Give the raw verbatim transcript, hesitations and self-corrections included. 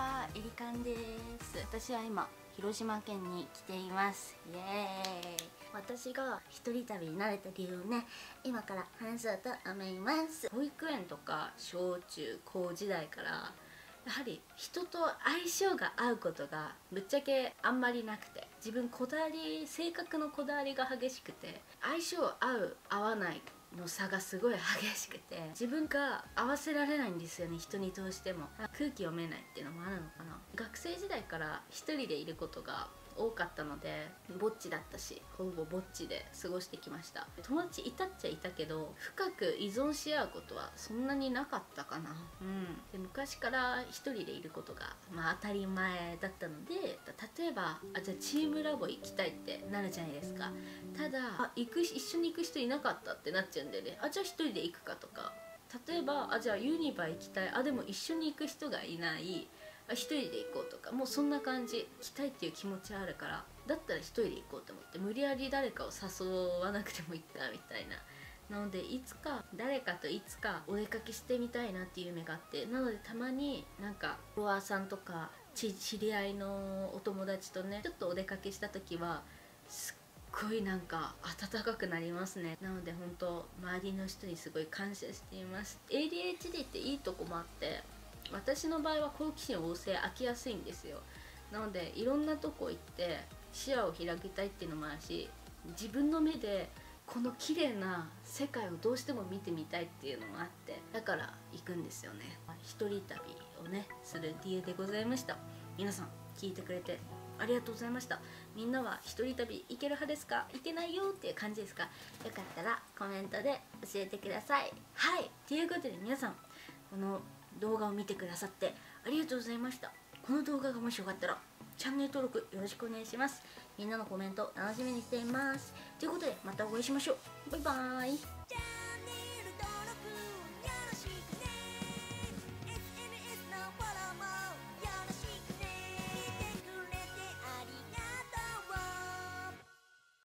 は、エリカンです。私は今広島県に来ています。イエーイ。私が一人旅に慣れた理由をね、今から話そうと思います。保育園とか小中高時代からやはり人と相性が合うことがぶっちゃけあんまりなくて、自分こだわり性格のこだわりが激しくて、相性合う合わないの差がすごい激しくて、自分が合わせられないんですよね。人に通しても空気読めないっていうのもあるのかな。学生時代から一人でいることが多かったので、ぼっちだったし、ほぼぼっちで過ごしてきました。友達いたっちゃいたけど、深く依存し合うことはそんなになかったかな。うんで昔から一人でいることが、まあ、当たり前だったので、例えばあじゃあチームラボ行きたいってなるじゃないですか。ただあ行く一緒に行く人いなかったってなっちゃうんでね、あじゃあ一人で行くかとか、例えばあじゃあユニバ行きたい、あでも一緒に行く人がいない、あ一人で行こうとか、もうそんな感じ。行きたいっていう気持ちあるから、だったら一人で行こうと思って、無理やり誰かを誘わなくてもいいかみたいな。なのでいつか誰かといつかお出かけしてみたいなっていう夢があって、なのでたまになんかフォロワーさんとか知り合いのお友達とねちょっとお出かけした時はすっごいなんか温かくなりますね。なので本当周りの人にすごい感謝しています。 エーディーエイチディー っていいとこもあって、私の場合は好奇心旺盛、飽きやすいんですよ。なのでいろんなとこ行って視野を開きたいっていうのもあるし、自分の目でこの綺麗な世界をどうしても見てみたいっていうのもあって、だから行くんですよね。一人旅をねする理由でございました。皆さん聞いてくれてありがとうございました。みんなは一人旅行ける派ですか？行けないよっていう感じですか？よかったらコメントで教えてください。はいということで、皆さんこの動画を見てくださってありがとうございました。この動画がもしよかったらチャンネル登録よろしくお願いします。みんなのコメント楽しみにしています。ということでまたお会いしましょう。バイバーイ。